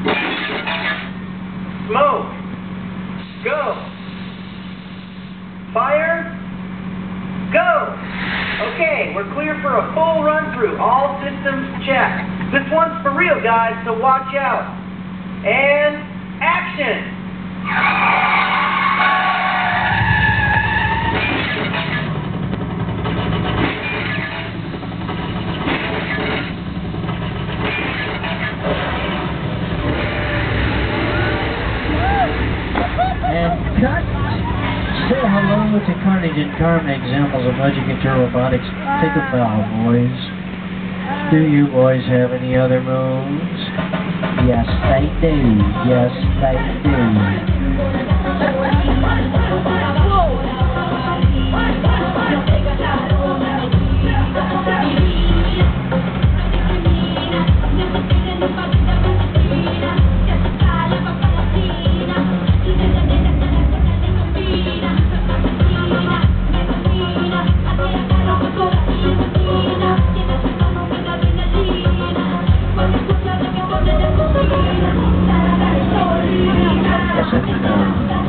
Smoke. Go. Fire. Go. Okay, we're clear for a full run through. All systems check. This one's for real, guys, so watch out. And action. And cut. Say hello to Carnage and Carmen, examples of Budget Control Robotics. Take a bow, boys. Do you boys have any other moves? Yes, they do. Yes, they do. Yes, I do.